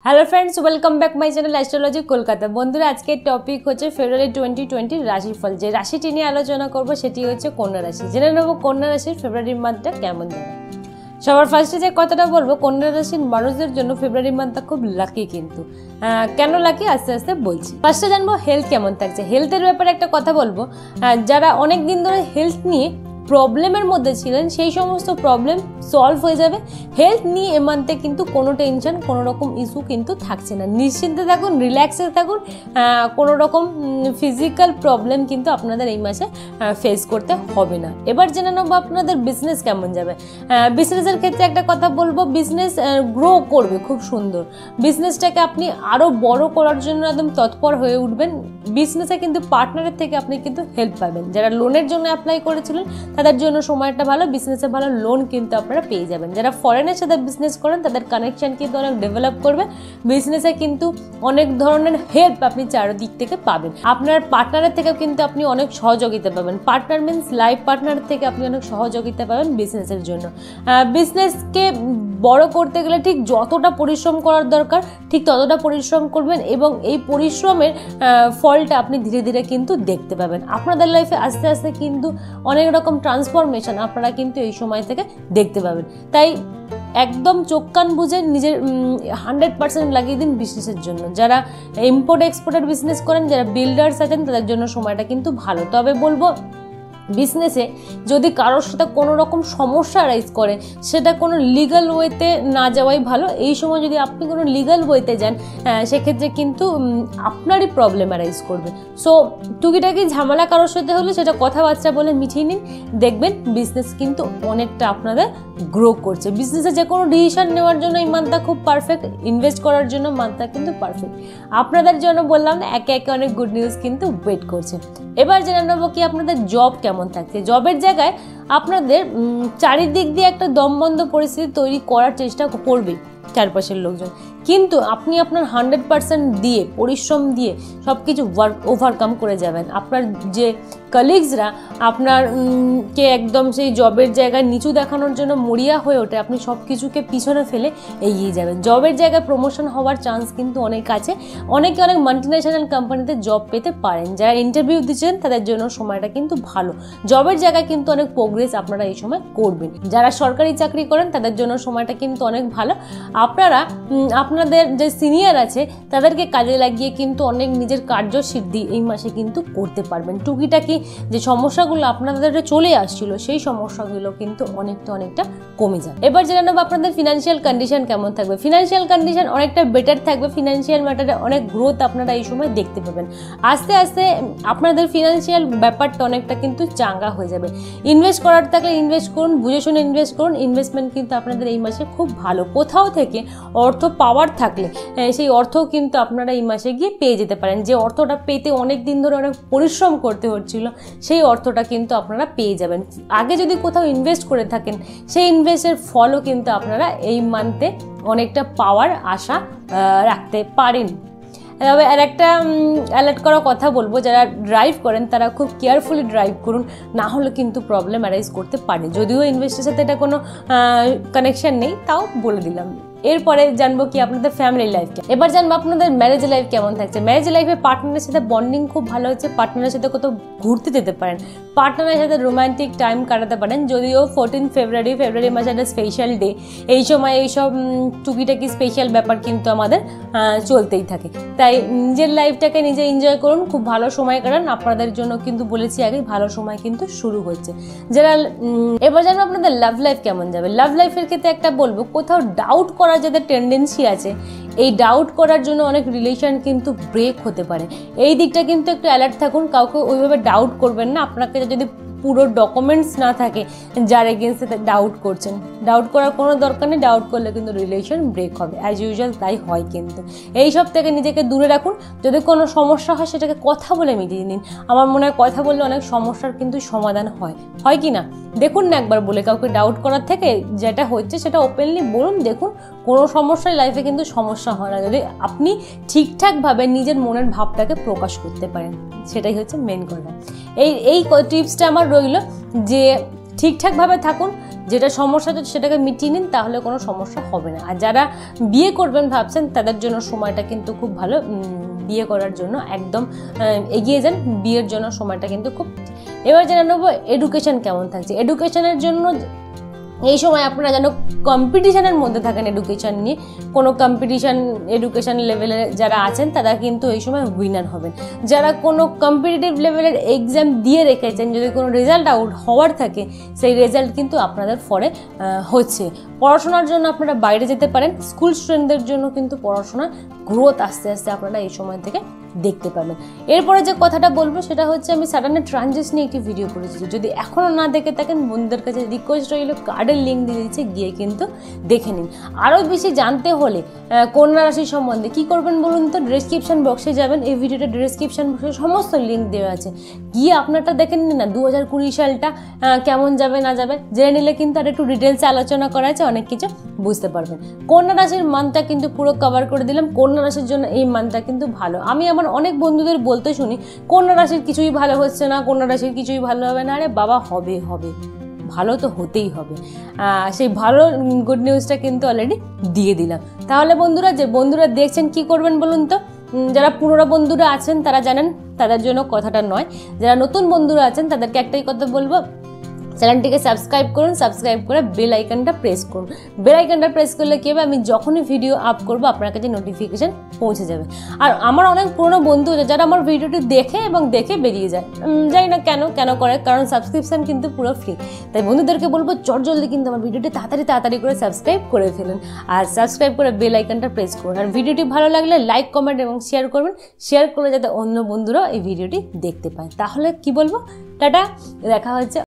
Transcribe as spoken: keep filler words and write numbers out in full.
Hello friends welcome back my channel astrology Kolkata. बंधुरा आज के टपिक होच्छे फेब्रुआरी ट्वेंटी ट्वेंटी राशिफल। जे राशिटी निये आलोचना करब सेटी होच्छे कन्या राशि। जेने नेब कन्या राशिर फेब्रुआरी मान्थटा केमन जाबे। सबार फार्स्टे जे कथाटा बोलबो, कन्या राशिर मानुषदेर जोन्नो फेब्रुआरी मान्थटा खूब लाकी। किन्तु केन लाकी आस्ते आस्ते बोलছি। फार्स्टे जानबो हेल्थ केमन थाकছে। हेल्थेर ব্যাপারে একটা কথা বলবো, যারা অনেক দিন ধরে হেলথ নিয়ে প্রবলেমের মধ্যে ছিলেন সেই সমস্ত প্রবলেম সলভ হয়ে যাবে। হেলথ নিয়ে এ মান্থে কিন্তু কোনো টেনশন কোনো রকম ইস্যু কিন্তু থাকছে না। নিশ্চিন্তে থাকুন, রিল্যাক্সে থাকুন, কোনো রকম ফিজিক্যাল প্রবলেম কিন্তু আপনাদের এই মাসে ফেস করতে হবে না। এবার জেনে নেব আপনাদের বিজনেস কেমন যাবে। বিজনেসের ক্ষেত্রে একটা কথা বলবো, বিজনেস গ্রো করবে খুব সুন্দর। বিজনেসটাকে আপনি আরও বড় করার জন্য একদম তৎপর হয়ে উঠবেন। বিজনেসে কিন্তু পার্টনারের থেকে আপনি কিন্তু হেল্প পাবেন। যারা লোনের জন্য অ্যাপ্লাই করেছিলেন তাদের জন্য সময়টা ভালো, বিজনেসে ভালো লোন কিন্তু আপনারা পেয়ে যাবেন। যারা ফরেনের সাথে বিজনেস করেন তাদের কানেকশন কিন্তু অনেক ডেভেলপ করবে। বিজনেসে কিন্তু অনেক ধরনের হেল্প আপনি চারদিক থেকে পাবেন। আপনার পার্টনারের থেকেও কিন্তু আপনি অনেক সহযোগিতা পাবেন। পার্টনার মিনস লাইফ পার্টনার থেকে আপনি অনেক সহযোগিতা পাবেন বিজনেসের জন্য। বিজনেসকে বড় করতে গেলে ঠিক যতটা পরিশ্রম করার দরকার ঠিক ততটা পরিশ্রম করবেন এবং এই পরিশ্রমের ফলটা আপনি ধীরে ধীরে কিন্তু দেখতে পাবেন। আপনাদের লাইফে আস্তে আস্তে কিন্তু অনেক রকম ট্রান্সফরমেশন আপনারা কিন্তু এই সময় থেকে দেখতে পাবেন। তাই একদম চোখ কান বুঝে নিজের হান্ড্রেড পার্সেন্ট লাগিয়ে দিন বিজনেসের জন্য। যারা ইম্পোর্ট এক্সপোর্টের বিজনেস করেন, যারা বিল্ডার্স আছেন তাদের জন্য সময়টা কিন্তু ভালো। তবে বলবো বিজনেসে যদি কারোর সাথে কোনো রকম সমস্যা রাইজ করে সেটা কোনো লিগাল ওয়েতে না যাওয়াই ভালো। এই সময় যদি আপনি কোনো লিগাল ওয়েতে যান সেক্ষেত্রে কিন্তু আপনারই প্রবলেম রাইজ করবে। সো টুকিটাকি ঝামেলা কারোর সাথে হলে সেটা কথাবার্তা বলে মিটিয়ে নিন, দেখবেন বিজনেস কিন্তু অনেকটা আপনাদের গ্রো করছে। বিজনেসে যে কোনো ডিসিশন নেওয়ার জন্য এই মান্থটা খুব পারফেক্ট, ইনভেস্ট করার জন্য মান্থটা কিন্তু পারফেক্ট। আপনাদের জন্য বললাম না, একে একে অনেক গুড নিউজ কিন্তু ওয়েট করছে। এবার জেনে নেবো কি আপনাদের জব কেমন থাকছে। জবের জায়গায় আপনাদের চারিদিক দিয়ে একটা দমবন্ধ পরিস্থিতি তৈরি করার চেষ্টা করবে চারপাশের লোকজন, কিন্তু আপনি আপনার হান্ড্রেড পার্সেন্ট দিয়ে পরিশ্রম দিয়ে সব কিছু ওয়ার্ক ওভারকাম করে যাবেন। আপনার যে কলিগসরা আপনার কে একদম সেই জবের জায়গায় নিচু দেখানোর জন্য মরিয়া হয়ে ওঠে, আপনি সব কিছুকে পিছনে ফেলে এগিয়ে যাবেন। জবের জায়গায় প্রমোশন হওয়ার চান্স কিন্তু অনেক আছে। অনেকে অনেক মাল্টিন্যাশনাল কোম্পানিতে জব পেতে পারেন। যারা ইন্টারভিউ দিচ্ছেন তাদের জন্য সময়টা কিন্তু ভালো। জবের জায়গায় কিন্তু অনেক প্রোগ্রেস আপনারা এই সময় করবেন। যারা সরকারি চাকরি করেন তাদের জন্য সময়টা কিন্তু অনেক ভালো। আপনারা আপনাদের যে সিনিয়র আছে তাদেরকে কাজে লাগিয়ে কিন্তু অনেক নিজের কার্যসিদ্ধি এই মাসে কিন্তু করতে পারবেন। টুকিটাকি যে সমস্যাগুলো আপনাদের চলে আসছিল সেই সমস্যাগুলো কিন্তু অনেকটা অনেকটা কমে যায়। এবার জেনে নেব আপনাদের ফিনান্সিয়াল কন্ডিশন কেমন থাকবে। ফিনান্সিয়াল কন্ডিশন অনেকটা বেটার থাকবে। ফিনান্সিয়াল ম্যাটারে অনেক গ্রোথ আপনারা এই সময় দেখতে পাবেন। আস্তে আস্তে আপনাদের ফিনান্সিয়াল ব্যাপারটা অনেকটা কিন্তু চাঙ্গা হয়ে যাবে। ইনভেস্ট করার থাকলে ইনভেস্ট করুন, বুঝে শুনে ইনভেস্ট করুন। ইনভেস্টমেন্ট কিন্তু আপনাদের এই মাসে খুব ভালো। কোথাও থেকে অর্থ পাওয়ার থাকলে সেই অর্থও কিন্তু আপনারা এই মাসে গিয়ে পেয়ে যেতে পারেন। যে অর্থটা পেতে অনেক দিন ধরে অনেক পরিশ্রম করতে হচ্ছিল সেই অর্থটা কিন্তু আপনারা পেয়ে যাবেন। আগে যদি কোথাও ইনভেস্ট করে থাকেন সেই ইনভেস্টের ফলও কিন্তু আপনারা এই মান্থে অনেকটা পাওয়ার আশা রাখতে পারেন। তবে আর একটা অ্যালার্ট করার কথা বলবো, যারা ড্রাইভ করেন তারা খুব কেয়ারফুলি ড্রাইভ করুন, না হলে কিন্তু প্রবলেম অ্যারাইজ করতে পারে। যদিও ইনভেস্টের সাথে এটা কোনো কানেকশন নেই, তাও বলে দিলাম। এরপরে জানবো কি আপনাদের ফ্যামিলি লাইফ। এবার জানবো আপনাদের ম্যারেজ লাইফ কেমন থাকছে। ম্যারেজ লাইফে পার্টনারের সাথে বন্ডিং খুব ভালো হচ্ছে। পার্টনারের সাথে কোথাও ঘুরতে যেতে পারেন, পার্টনারের সাথে রোমান্টিক টাইম কাটাতে পারেন। যদিও ফোরটিন ফেব্রুয়ারি ফেব্রুয়ারি মাসে একটা স্পেশাল ডে, এই সময় এইসব টুকিটাকি স্পেশাল ব্যাপার কিন্তু আমাদের চলতেই থাকে। তাই নিজের লাইফটাকে নিজে এনজয় করুন, খুব ভালো সময় কাটান। আপনাদের জন্য কিন্তু বলেছি আগে ভালো সময় কিন্তু শুরু হচ্ছে। যারা এবার জানবো আপনাদের লাভ লাইফ কেমন যাবে। লাভ লাইফের ক্ষেত্রে একটা বলবো, কোথাও ডাউট করার যাদের টেন্ডেন্সি আছে, এই ডাউট করার জন্য অনেক রিলেশন কিন্তু ব্রেক হতে পারে। এই দিকটা কিন্তু একটু অ্যালার্ট থাকুন। কাউকে ওইভাবে ডাউট করবেন না। আপনাকে যদি পুরো ডকুমেন্টস না থাকে যার এগেনস্টে ডাউট করছেন, ডাউট করার কোনো দরকার নেই। ডাউট করলে কিন্তু রিলেশন ব্রেক হবে, অ্যাজ ইউজুয়াল তাই হয়। কিন্তু এই সব থেকে নিজেকে দূরে রাখুন। যদি কোনো সমস্যা হয় সেটাকে কথা বলে মিটিয়ে নিন। আমার মনে হয় কথা বললে অনেক সমস্যার কিন্তু সমাধান হয়, হয় কি না দেখুন না একবার বলে। কাউকে ডাউট করার থেকে যেটা হচ্ছে সেটা ওপেনলি বলুন। দেখুন কোনো সমস্যায় লাইফে কিন্তু সমস্যা হয় না যদি আপনি ঠিকঠাকভাবে নিজের মনের ভাবটাকে প্রকাশ করতে পারেন। সেটাই হচ্ছে মেন কথা। এই এই টিপসটা আমার রইল যে ঠিকঠাকভাবে থাকুন, যেটা সমস্যা আছে সেটাকে মিটিয়ে নিন, তাহলে কোনো সমস্যা হবে না। আর যারা বিয়ে করবেন ভাবছেন তাদের জন্য সময়টা কিন্তু খুব ভালো, বিয়ে করার জন্য একদম এগিয়ে যান, বিয়ের জন্য সময়টা কিন্তু খুব। এবার জেনে নেবো এডুকেশন কেমন থাকছে। এডুকেশনের জন্য এই সময় আপনারা যেন কম্পিটিশনের মধ্যে থাকেন, এডুকেশন নিয়ে কোনো কম্পিটিশন এডুকেশন লেভেলে যারা আছেন তারা কিন্তু এই সময় উইনার হবেন। যারা কোনো কম্পিটিটিভ লেভেলের এক্সাম দিয়ে রেখেছেন, যদি কোনো রেজাল্ট আউট হওয়ার থাকে সেই রেজাল্ট কিন্তু আপনাদের ফলে হচ্ছে। পড়াশোনার জন্য আপনারা বাইরে যেতে পারেন, স্কুল স্টুডেন্টদের জন্য কিন্তু পড়াশোনার গ্রোথ আস্তে আস্তে আপনারা এই সময় থেকে দেখতে পাবেন। এরপরে যে কথাটা বলবো সেটা হচ্ছে, আমি সাটার্নের ট্রানজিট নিয়ে একটি ভিডিও করেছি, যদি এখনও না দেখে থাকেন বন্ধুদের কাছে রিকোয়েস্ট রইল, কার্ডের লিঙ্ক দিয়ে দিচ্ছি, গিয়ে কিন্তু দেখে নিন। আরও বেশি জানতে হলে কন্যা রাশি সম্বন্ধে কী করবেন বলুন তো, ডেসক্রিপশন বক্সে যাবেন, এই ভিডিওটা ডেসক্রিপশন বক্সে সমস্ত লিঙ্ক দেওয়া আছে, গিয়ে আপনারটা দেখে নিন না দু হাজার কুড়ি সালটা কেমন যাবে না যাবে জেনে নিলে কিন্তু আর একটু ডিটেলসে আলোচনা করা আছে, অনেক কিছু বুঝতে পারবেন। কন্যা রাশির মানটা কিন্তু পুরো কভার করে দিলাম। কন্যা রাশির জন্য এই মানটা কিন্তু ভালো। আমি আমার অনেক বন্ধুদের বলতে শুনি কন্যা রাশির কিছুই ভালো হচ্ছে না, কন্যা রাশির কিছুই ভালো হবে না। আরে বাবা, হবে হবে, ভালো তো হতেই হবে। সেই ভালো গুড নিউজটা কিন্তু অলরেডি দিয়ে দিলাম। তাহলে বন্ধুরা, যে বন্ধুরা দেখছেন কি করবেন বলুন তো, যারা পুরনো বন্ধুরা আছেন তারা জানেন, তাদের জন্য কথাটা নয়। যারা নতুন বন্ধুরা আছেন তাদেরকে একটাই কথা বলবো, চ্যানেলটিকে সাবস্ক্রাইব করুন, সাবস্ক্রাইব করে বেল আইকনটা প্রেস করুন। বেল আইকনটা প্রেস করলে কী হবে, আমি যখনই ভিডিও আপ করবো আপনার কাছে নোটিফিকেশান পৌঁছে যাবে। আর আমার অনেক পুরনো বন্ধু আছে যারা আমার ভিডিওটি দেখে এবং দেখে বেরিয়ে যায়, জানি না কেন কেন করে, কারণ সাবস্ক্রিপশান কিন্তু পুরো ফ্রি। তাই বন্ধুদেরকে বলবো চট জলদি কিন্তু আমার ভিডিওটি তাড়াতাড়ি তাড়াতাড়ি করে সাবস্ক্রাইব করে ফেলুন, আর সাবস্ক্রাইব করে বেল আইকনটা প্রেস করুন। আর ভিডিওটি ভালো লাগলে লাইক, কমেন্ট এবং শেয়ার করবেন, শেয়ার করলে যাতে অন্য বন্ধুরাও এই ভিডিওটি দেখতে পায়। তাহলে কি বলবো, টাটা, দেখা হচ্ছে